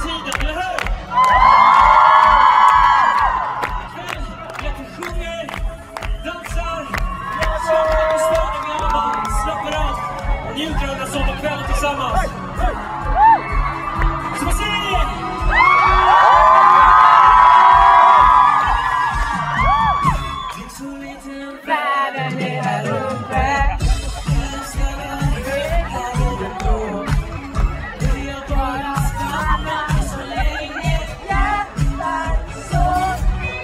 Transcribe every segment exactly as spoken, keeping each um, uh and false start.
tiden, eller hur? Jag sjunger, dansar, slappar på staden med alla barn, slappar av och njuter av den sommarkvällen tillsammans. Så vad säger ni? Världen är här uppe. Vill jag bara stanna så länge hjärtat så.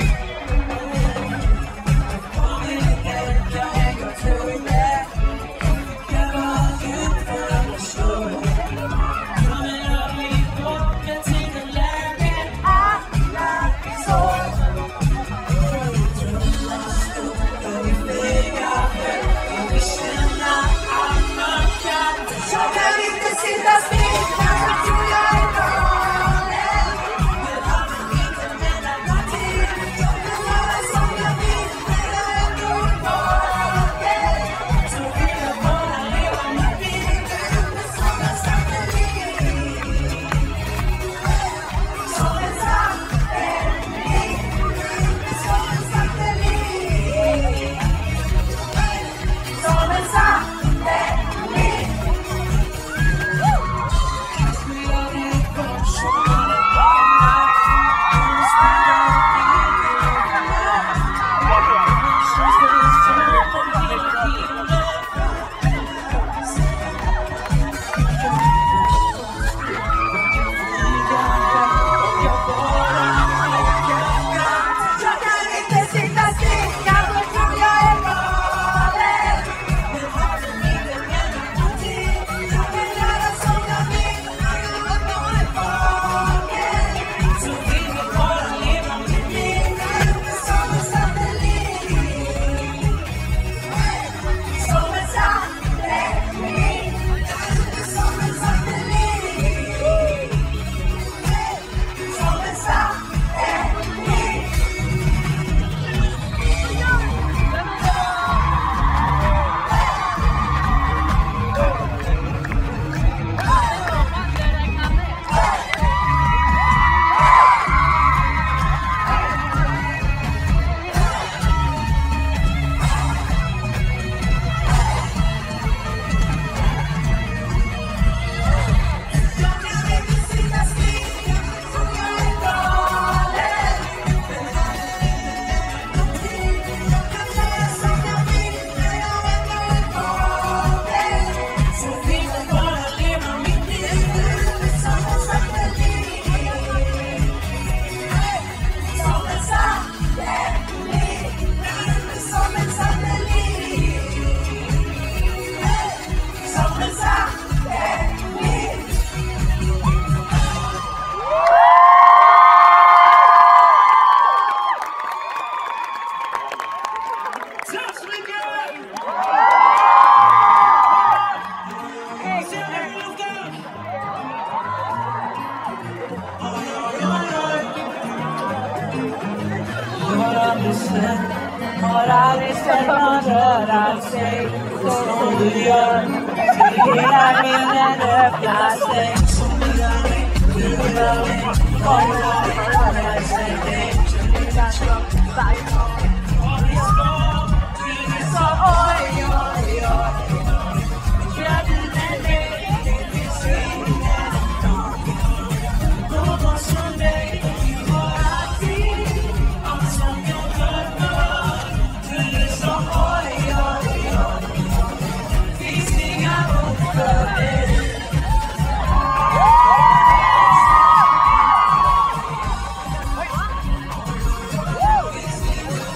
Kom inte, jag går tror det. Jag var ut för att förstå. Kommer aldrig bort med tiden lägen alla så. Jag kan inte sitta still, kanske tror jag är galen. Men har man inte mellan till. Jag kan göra som jag vill, men jag är ändå vaken. Så vill jag bara leva mitt liv som en satellit. Som en satellit. Som en satellit. Som en satellit. Har aldrig sett någon röra sig så som du gör. Hela minnen öppnar sig. Du gör mig, kommer att röra sig. Du kan stoppa dig. Du sa oj, oj, oj. Gör du med mig, det blir svingen. Någon som dig, du har alltid. Allt som jag drömmer. Du sa oj, oj, oj. Finns inga ord för dig. Finns inga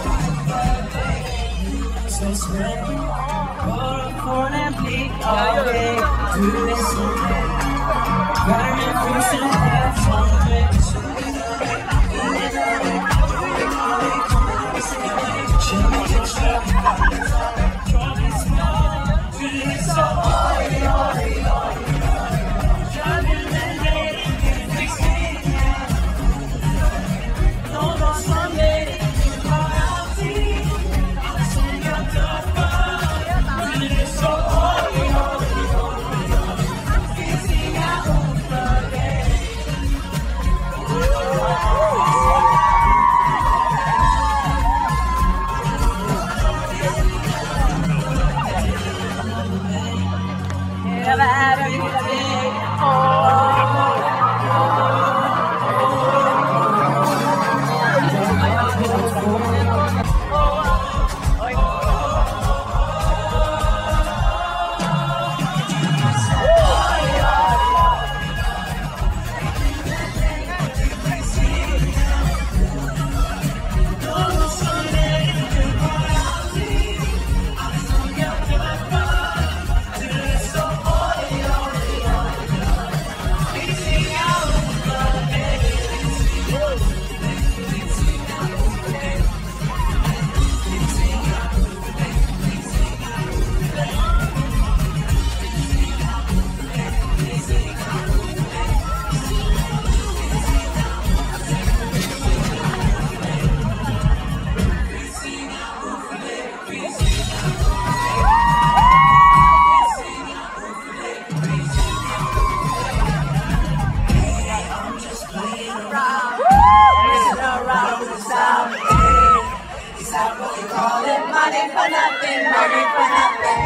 money for nothing, money for nothing.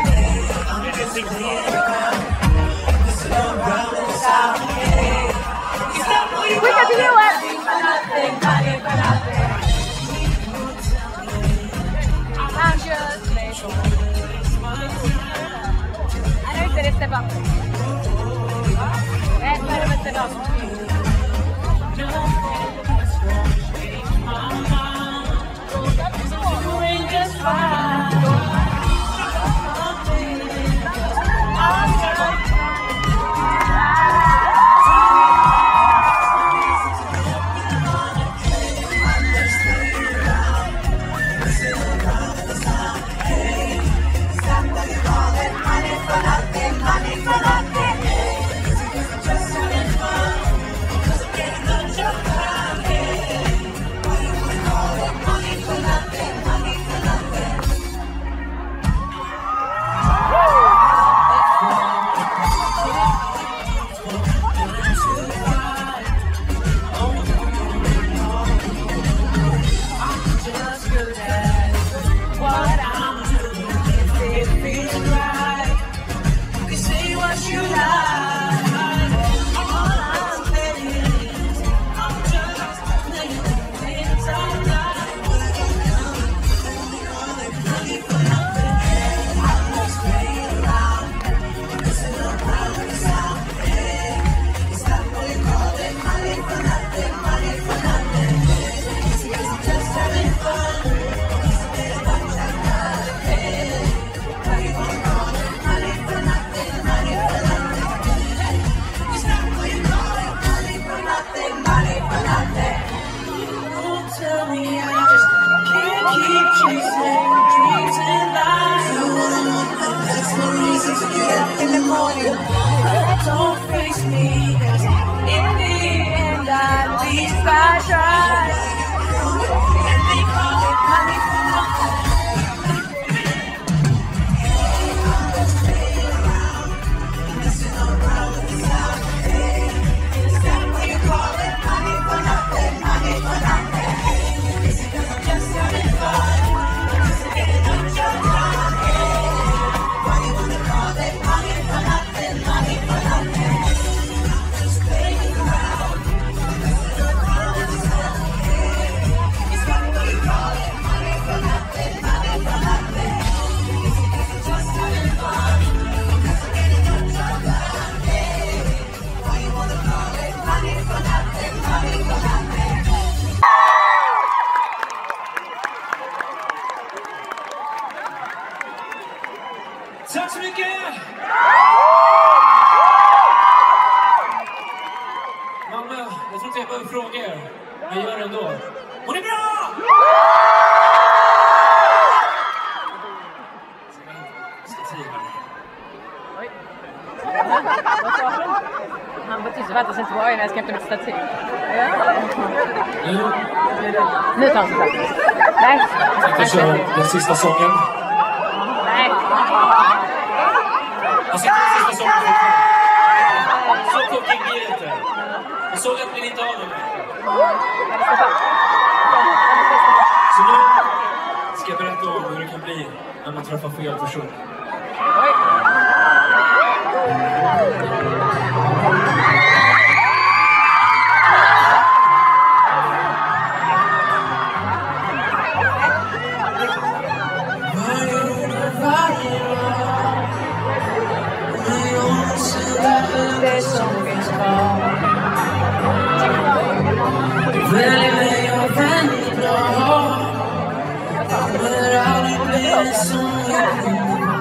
We can do it. Money for nothing, money for nothing. I'm just making. I know you said it's step up. Let's let him step up. Doing just fine. Don't face me, 'cause in the end at least I tried. And they call it money for nothing. Messing around with this out, hey. Is that what you call it? Money for nothing, money for nothing. Is it 'cause I'm just having fun? Is it getting up your time, hey? Why you wanna call it money for nothing, money for nothing? Just playing around. Messing around with this out, hey. Is that what you call it? Money for nothing, money for nothing. Is it 'cause I'm just having fun? Is it getting up your time, hey? Why you wanna call it money for nothing, money for nothing? Tack så mycket! Mamma, jag tror inte jag behöver fråga er. Men jag gör det ändå. Hon är bra! Oj. Vad sa han? Han var tyst och väntade sig inte var när jag ska hämta mitt stativ. Ja. Nu, Nu tar han sig plats. Nej. jag ska köra den sista sången. Nej. Jag ska ta den sista sången. Så cooking blir det inte. Jag såg att ni inte av mig. Så nu ska jag berätta om hur det kan bli när man träffar fel person. Oj. Det som finns kvar. Välj mig och vänd bra. Kommer aldrig bli som jag.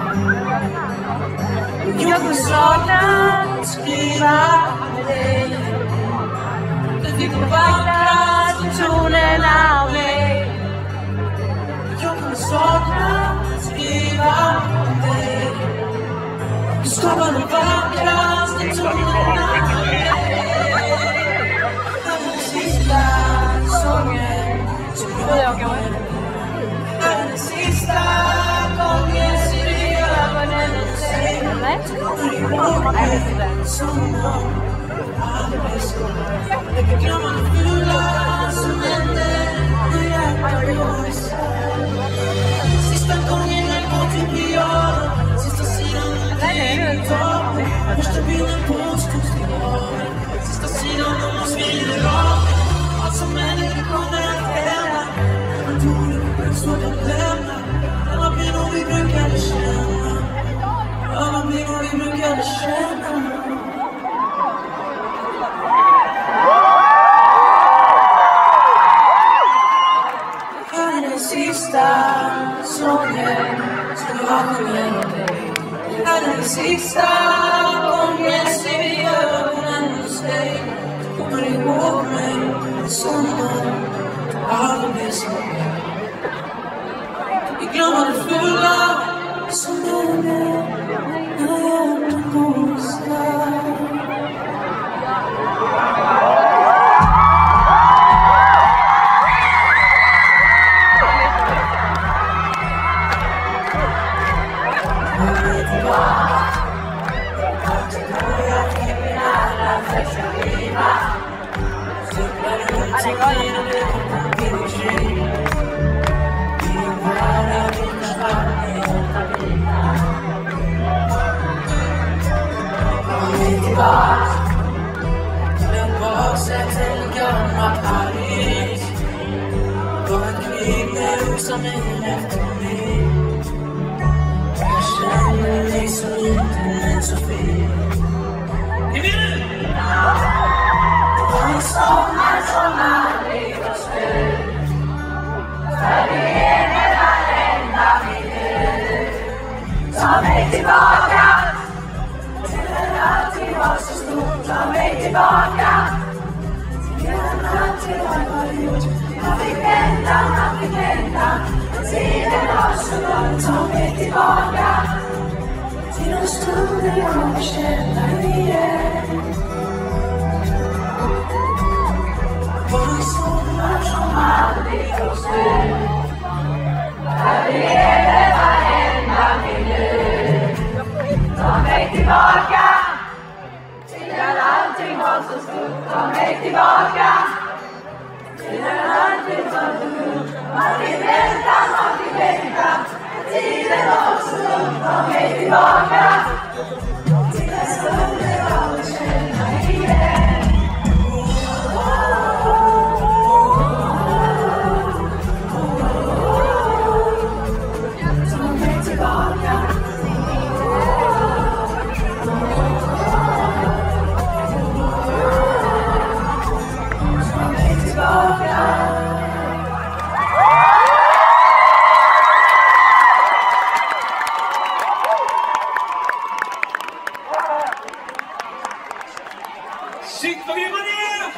Jag kommer sakna att skriva med dig. Du fick de vackraste tonerna av mig. Jag kommer sakna att skriva med dig. Du skapar de vackraste tonerna av mig. Den sista sången som jag går. Den sista gången ser du i ögonen och säger kommer ihåg den som någon aldrig ska. Det glömma det fula som hände när jag var i år. Sista gången vinden påstås till havet. Sista sidan om oss vidare av. Allt som människor kommer att hända. Men tror du på så att lämna. Alla blir vi brukade känna. Alla blir vi brukade känna. Sista sången som jag sjunger om dig. Det här är den sista gången ser vi ögonen hos dig. Du kommer ihåg mig som någon aldrig blev så. Vi glömmer det fulla som du är när jag går och slår. Den baksätt en gammal Paris. Var ett krig där rusar mig efter mig. Jag känner mig så liten men så fin. Ni vill du? Det var en sommar som aldrig var slut. För det är hela enda minut. Ta mig tillbaka. Allting var så stort, ta mig tillbaka. Tiden alltid har jag gjort. Jag fick vänta, jag fick vänta. Tiden var så lång, ta mig tillbaka. Till en stund när jag får känna igen. Var en sommar som aldrig får slut. Där vi lever varenda minut. Ta mig tillbaka. Allting var så stort, ta mig tillbaka. Tiden alltid var så stort. Man vill vänta, man vill vänta. Tiden var så stort, ta mig tillbaka. Till en stund när jag vill känna igen. Ta mig tillbaka. Shit, vad grymma ni är!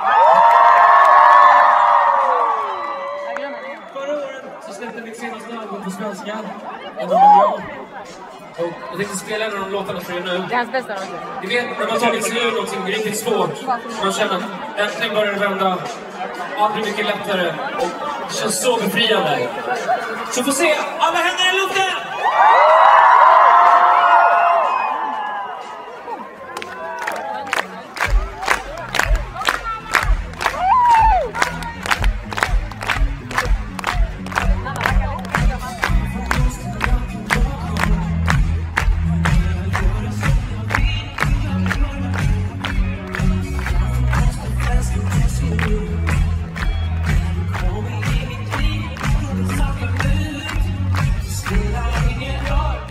Förra året så släppte vi senaste album på svenska. En av dem. Och jag tänkte spela en av de låtarna för er nu. Det är hans bästa låt. Ni vet, när man tagit sig ur någonting riktigt svårt. Man känner att äntligen börjar det vända. Allt blir mycket lättare. Och det känns så befriande. Så får se, alla händer i luften! Spela ingen roll.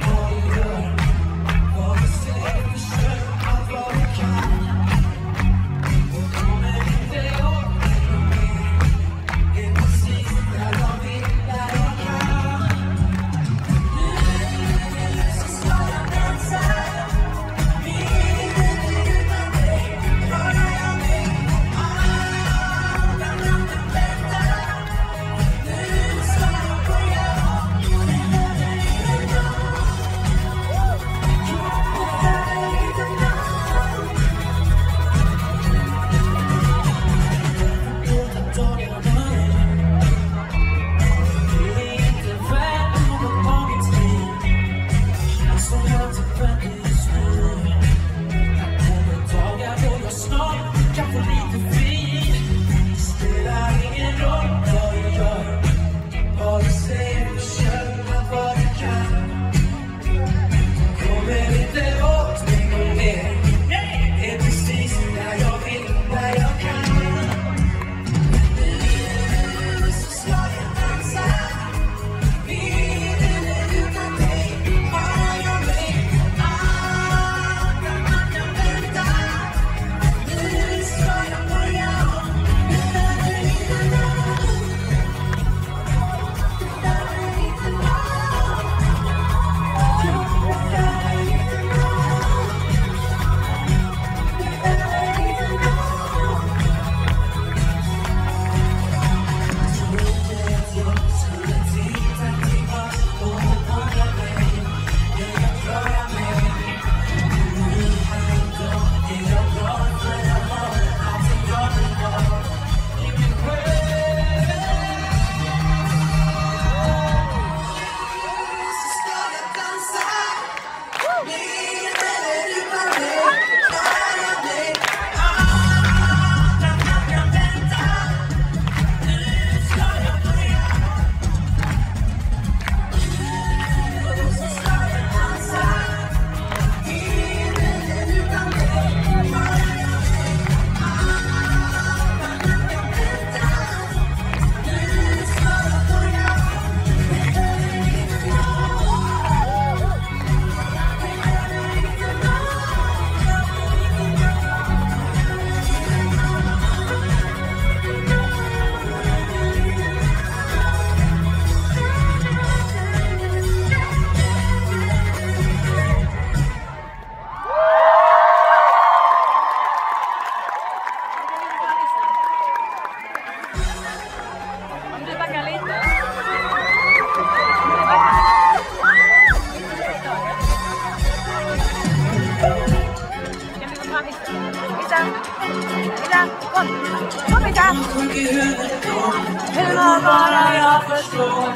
Kom igen! Hur bara jag förstår.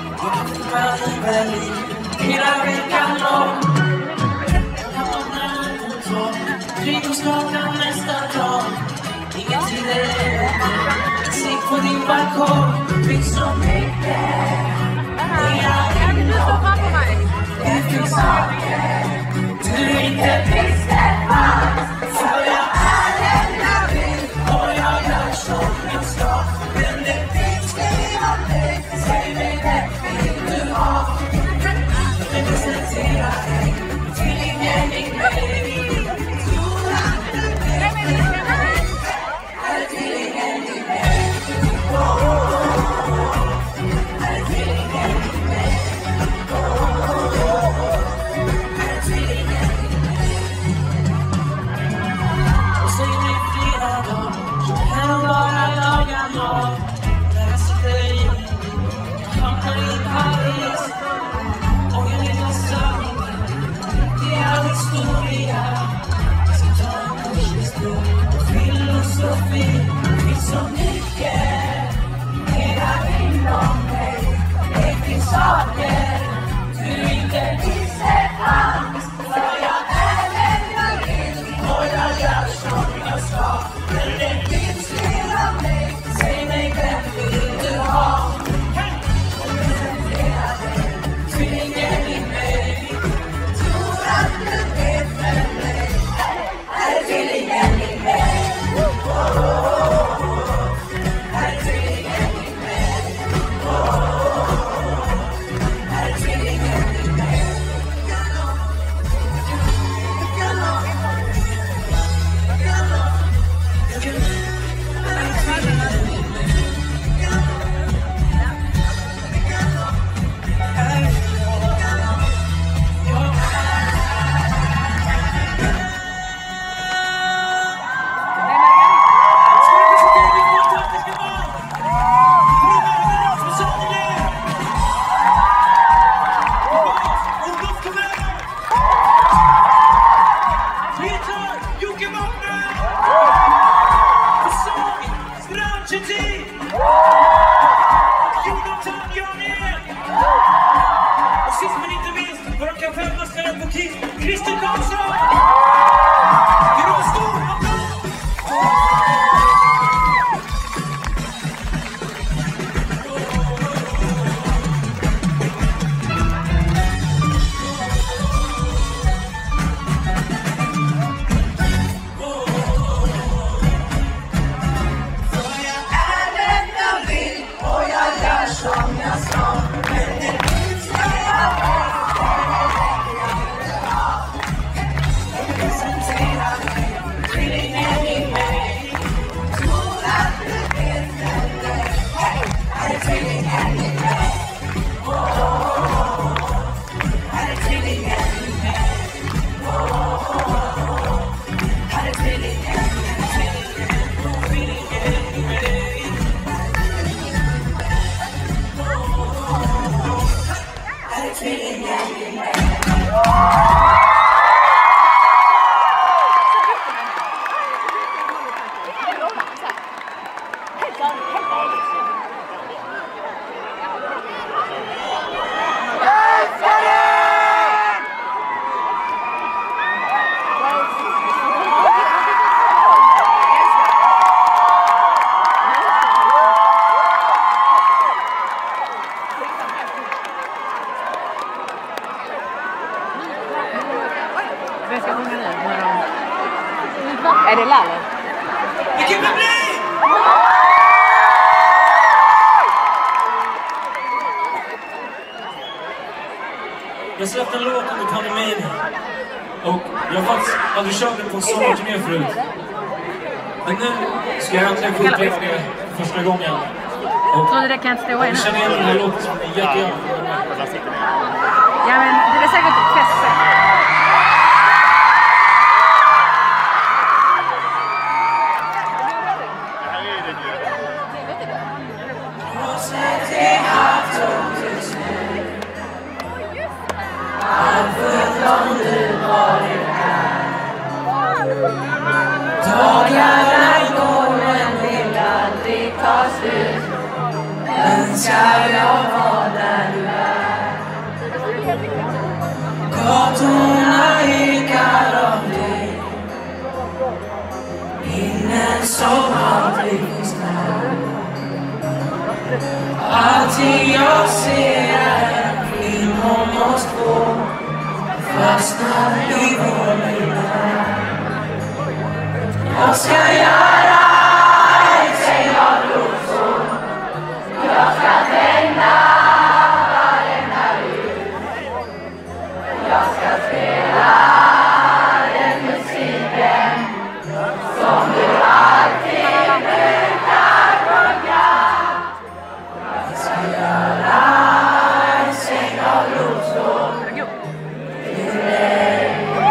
Hela veckan lång. Frikosklockan nästa dag. Ingen tid är över. Sitt på din balkong. Finns så mycket. Kan du stå framför mig? Det finns saker du inte visste fanns. För jag är den jag vill och jag gör som jag ska. Men det finns inom dig. Säg mig, vem vill du ha? Jag presenterar dig till ingen i mig. Tror att du vet mig. Är till ingen i mig. Är till ingen i mig. Är det Lalle? Vilken publik! Jag släppte en låt under pandemin och jag har faktiskt aldrig kört den på en sommarturné förut. Men nu ska jag äntligen få uppleva det första gången. Och så det kan inte stå jag känner igen den här låten som är jättegärna. Ja, men det är säkert ett fäste. Dagarna går. Sen ska jag vara där du är. Gatorna ekar av dig. Minnen som aldrig finns där. Allting jag ser är en film om oss två. Fastnar i vår lilla värld. Jag ska göra ett säng av rosor. Jag ska tända varenda ljus. Jag ska spela den musiken som du alltid brukar sjunga. Jag ska göra ett säng av rosor till dig.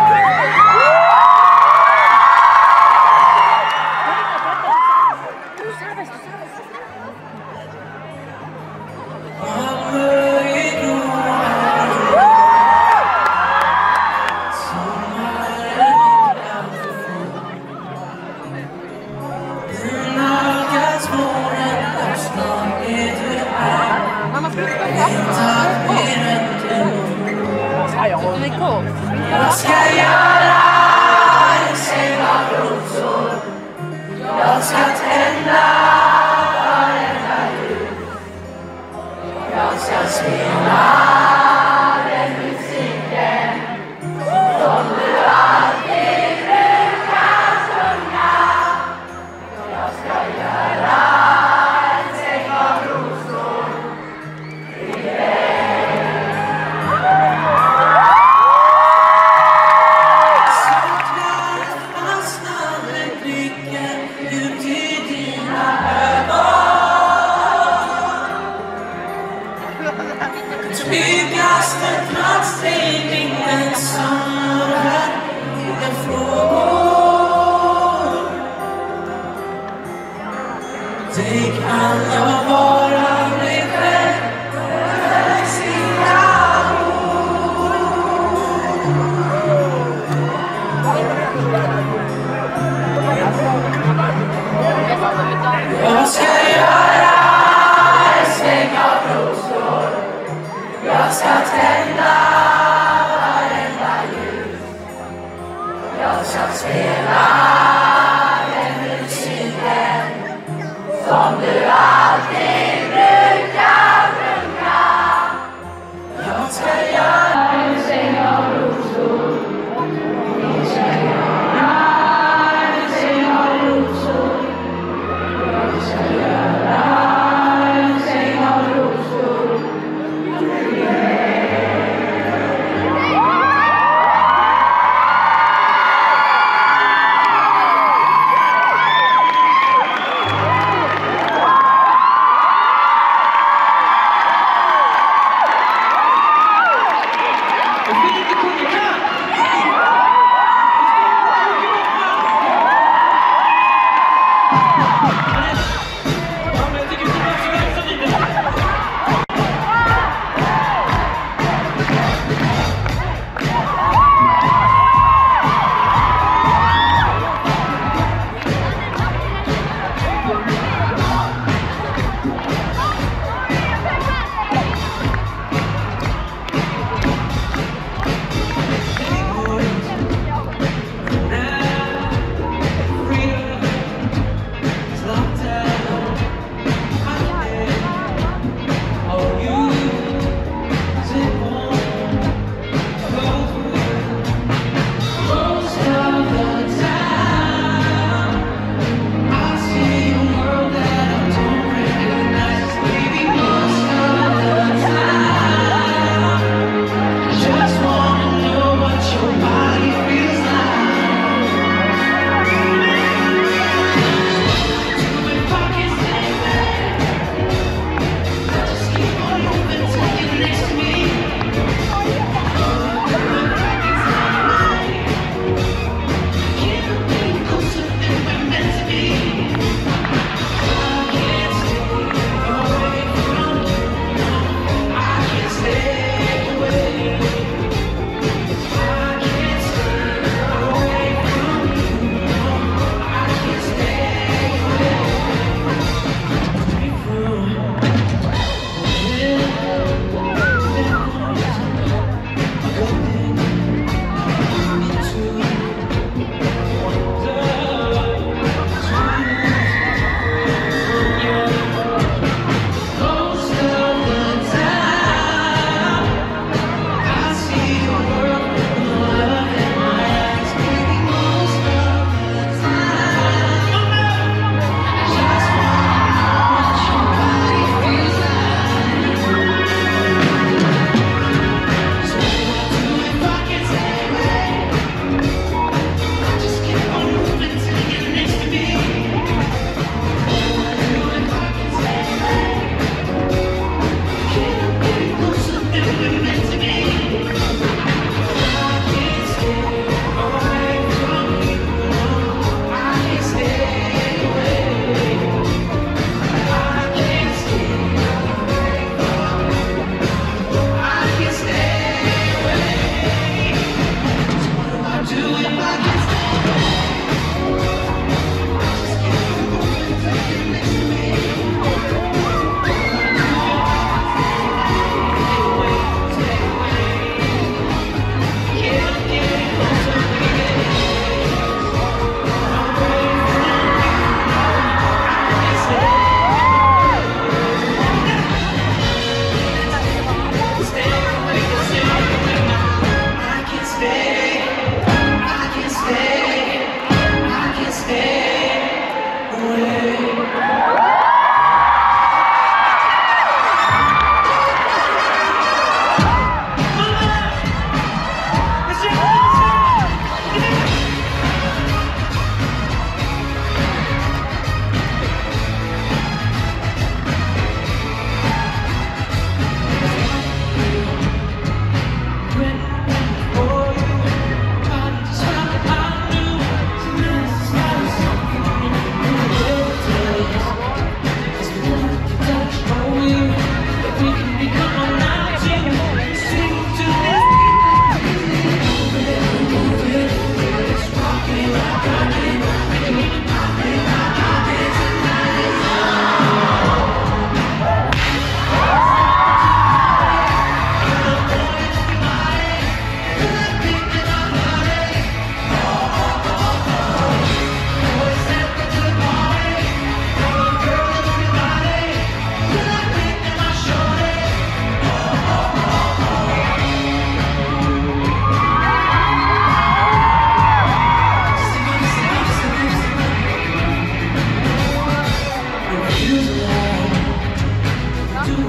Jag ska göra en säng av rosor. Jag ska tända varenda ljus. Jag ska spela den musiken som du alltid brukar sjunga. Jag ska göra en säng av rosor till dig. Tryggaste plats till ingen samlar inga frågor. Det kan jag vara mig själv med sina ord. Jag ska göra en säng av rosor. Jag ska tända varenda ljus. Jag ska spela den musiken som du alltid brukar sjunga. Jag ska göra en säng av rosor. Jag ska göra en säng av rosor. Jag ska göra en säng av rosor.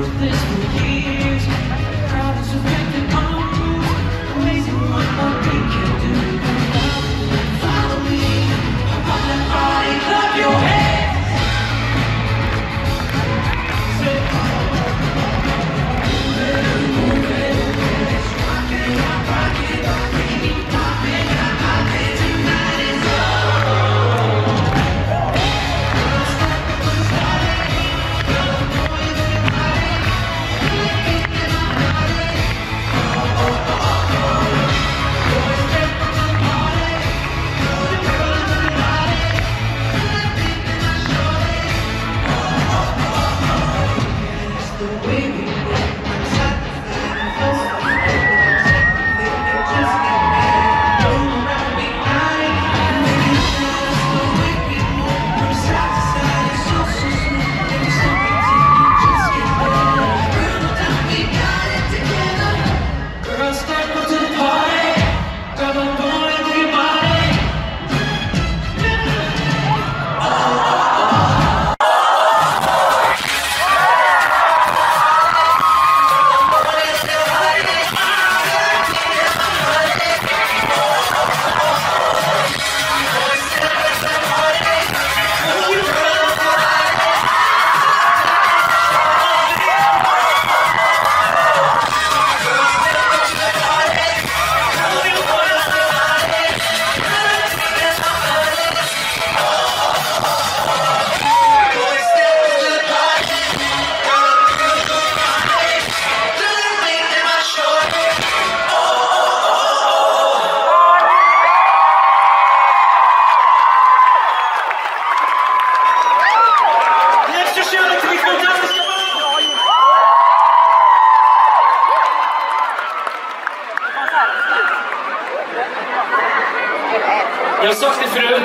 Jag har sagt det förut.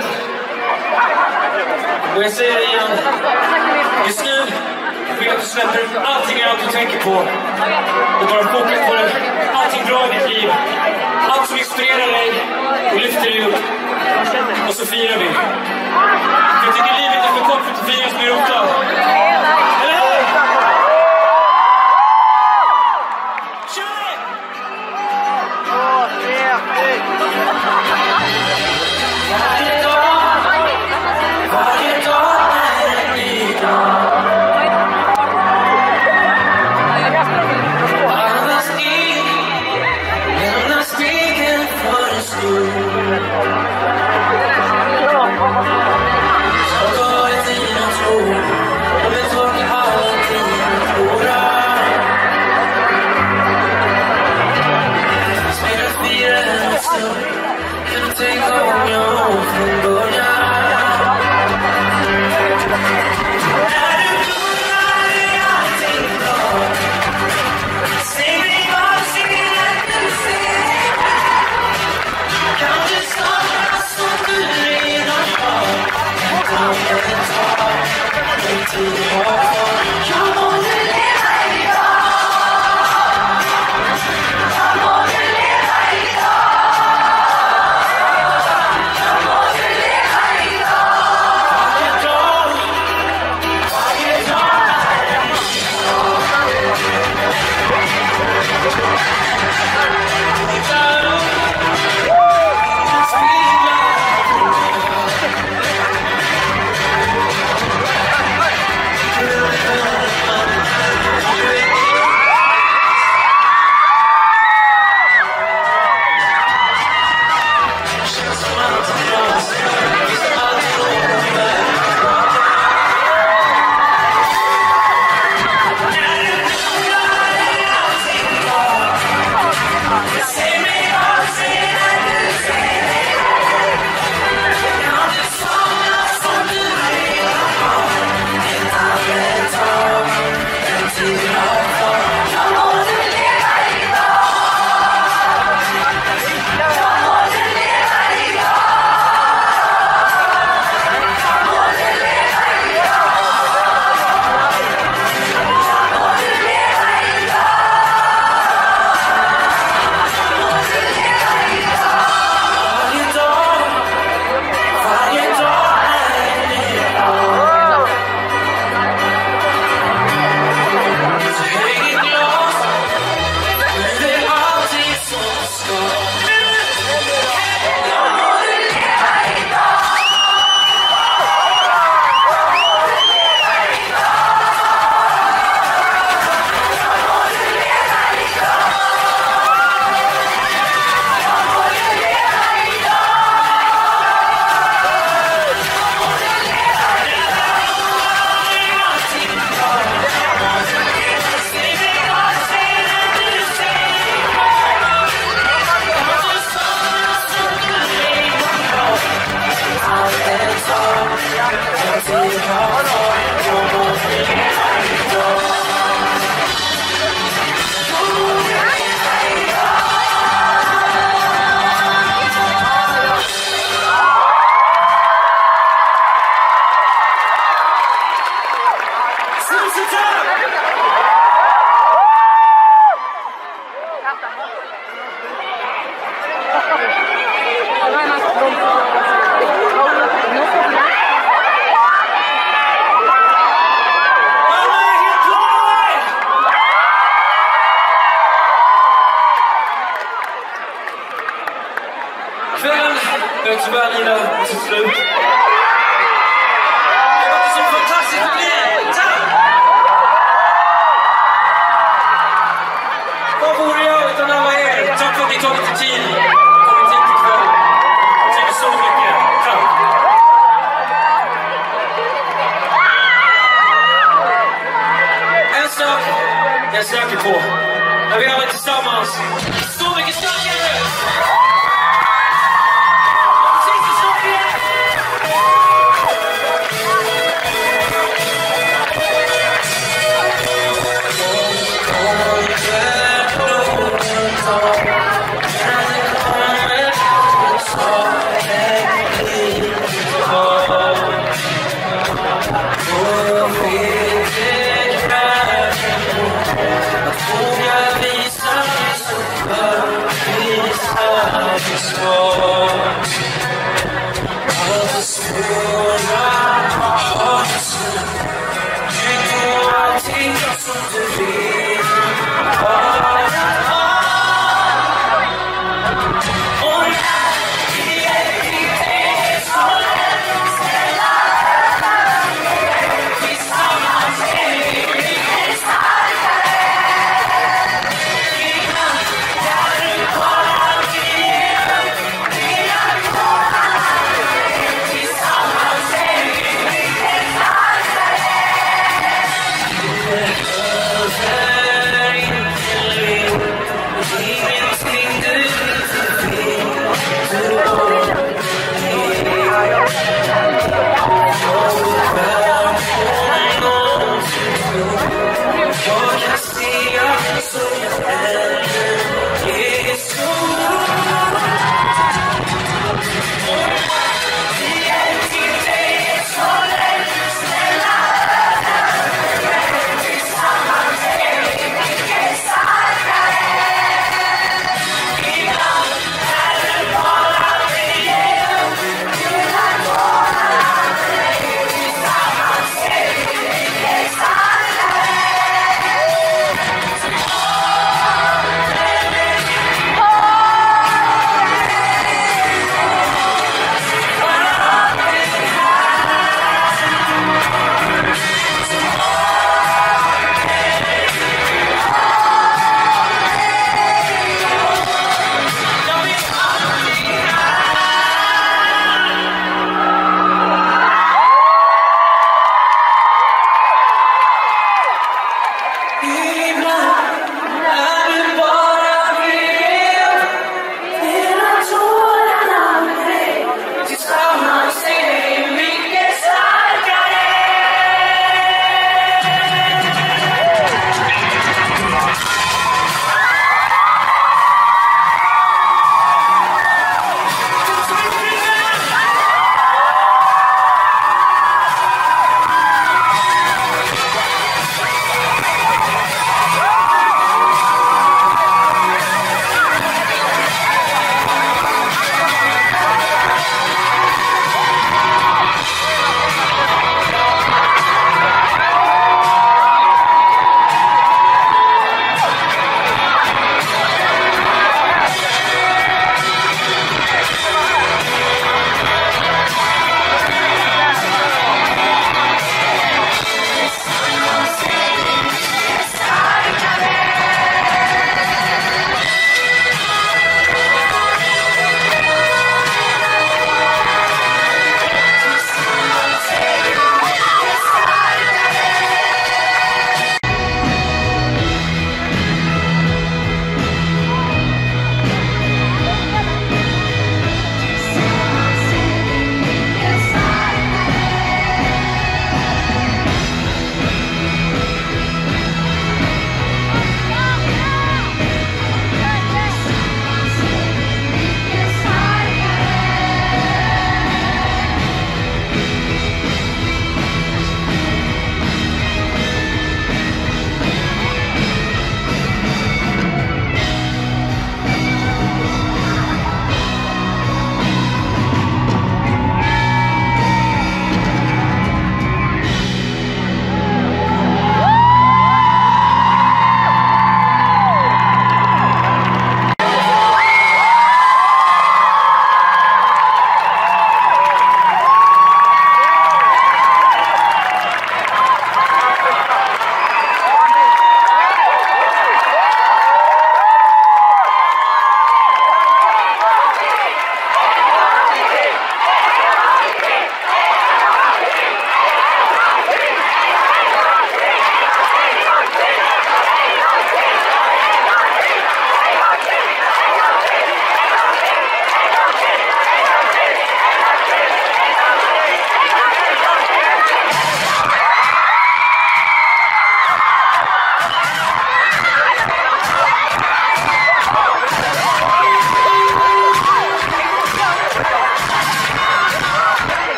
Och jag säger det igen. Just nu vill jag att du släpper allting annat du tänker på. Och bara fokus på det. Allting bra i ditt liv. Allt som inspirerar dig och lyfter dig upp. Och så firar vi. För jag tycker livet är för kort för att firas med rotad. Eller hur? Kör det! Åh, trevligt! Varje dag, varje dag är en ny dag. Alla steg lämnar stegen för en stund. Så går det dina tår. Tusen tack! Kvällen är tyvärr lida mot sitt slut. Det var så fantastiskt att bli. Tack! Vad vore jag utan alla er? Tack för att ni tagit er tid. Kommit hit ikväll. Tack så mycket. Tack! En sak jag är säker på. När vi alla är tillsammans. Så mycket starkare! Allting jag som du